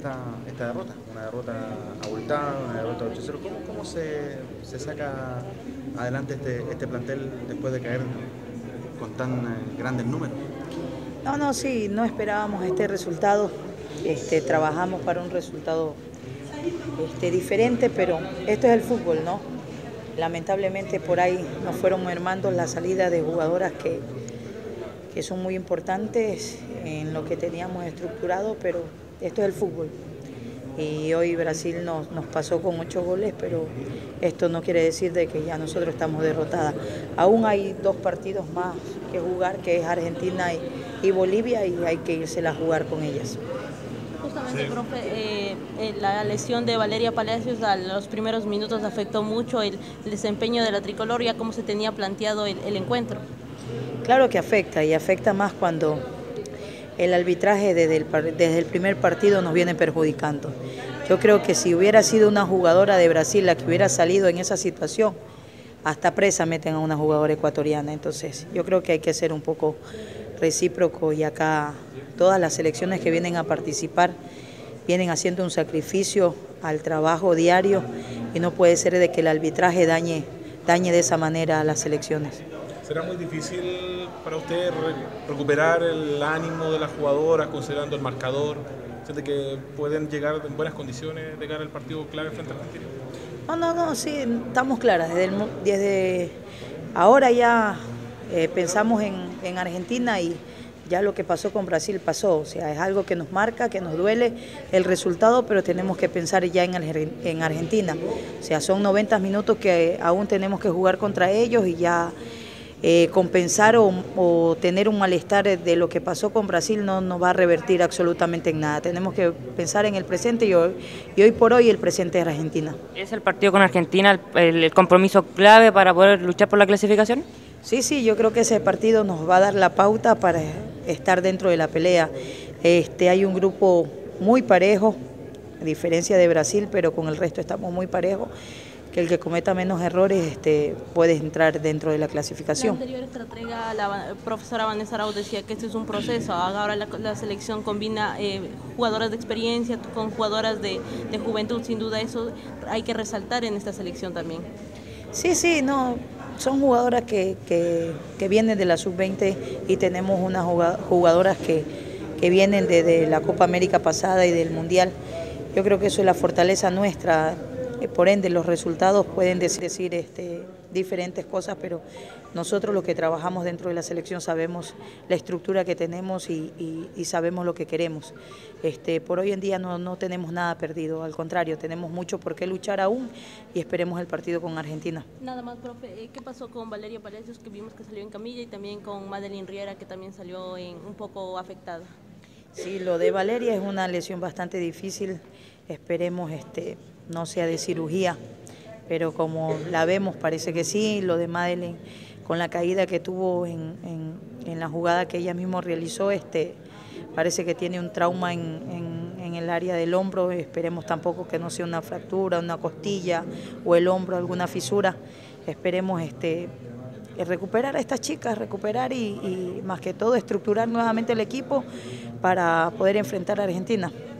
esta derrota, una derrota abultada, una derrota 8-0. ¿Cómo se saca adelante este plantel después de caer con tan grandes números? No, sí, no esperábamos este resultado. Trabajamos para un resultado diferente, pero esto es el fútbol, ¿no? Lamentablemente por ahí nos fueron mermando la salida de jugadoras que son muy importantes en lo que teníamos estructurado, pero esto es el fútbol. Y hoy Brasil nos pasó con 8 goles, pero esto no quiere decir de que ya nosotros estamos derrotadas. Aún hay 2 partidos más que jugar, que es Argentina y Bolivia, y hay que irse a jugar con ellas. Justamente, sí. Profe, la lesión de Valeria Palacios a los primeros minutos afectó mucho el desempeño de la tricolor, ya como se tenía planteado el encuentro. Claro que afecta, y afecta más cuando el arbitraje desde el primer partido nos viene perjudicando. Yo creo que si hubiera sido una jugadora de Brasil la que hubiera salido en esa situación, hasta presa meten a una jugadora ecuatoriana. Entonces yo creo que hay que ser un poco recíproco, y acá todas las selecciones que vienen a participar vienen haciendo un sacrificio al trabajo diario, y no puede ser de que el arbitraje dañe de esa manera a las selecciones. ¿Será muy difícil para usted recuperar el ánimo de las jugadoras considerando el marcador? ¿Siente que pueden llegar en buenas condiciones de cara al partido clave frente a Argentina? No, sí, estamos claras. Desde ahora ya pensamos en Argentina, y ya lo que pasó con Brasil pasó. O sea, es algo que nos marca, que nos duele el resultado, pero tenemos que pensar ya en Argentina. O sea, son 90 minutos que aún tenemos que jugar contra ellos, y ya compensar o tener un malestar de lo que pasó con Brasil no nos va a revertir absolutamente en nada. Tenemos que pensar en el presente, y hoy por hoy el presente es Argentina. ¿Es el partido con Argentina el compromiso clave para poder luchar por la clasificación? Sí, yo creo que ese partido nos va a dar la pauta para estar dentro de la pelea. Hay un grupo muy parejo, a diferencia de Brasil, pero con el resto estamos muy parejos, que el que cometa menos errores puede entrar dentro de la clasificación. La anterior estratega, la profesora Vanessa Arau, decía que este es un proceso. Ahora la selección combina jugadoras de experiencia con jugadoras de juventud. Sin duda eso hay que resaltar en esta selección también. Sí, no, son jugadoras que vienen de la sub-20, y tenemos unas jugadoras que vienen de la Copa América pasada y del Mundial. Yo creo que eso es la fortaleza nuestra. Por ende, los resultados pueden decir diferentes cosas, pero nosotros los que trabajamos dentro de la selección sabemos la estructura que tenemos y sabemos lo que queremos. Por hoy en día no tenemos nada perdido, al contrario, tenemos mucho por qué luchar aún, y esperemos el partido con Argentina. Nada más, profe, ¿qué pasó con Valeria Palacios, que vimos que salió en camilla, y también con Madeline Riera, que también salió un poco afectada? Sí, lo de Valeria es una lesión bastante difícil, esperemos no sea de cirugía, pero como la vemos parece que sí. Lo de Madeline, con la caída que tuvo en la jugada que ella misma realizó, parece que tiene un trauma en el área del hombro. Esperemos tampoco que no sea una fractura, una costilla o el hombro, alguna fisura. Esperemos recuperar a estas chicas, recuperar y más que todo estructurar nuevamente el equipo para poder enfrentar a Argentina.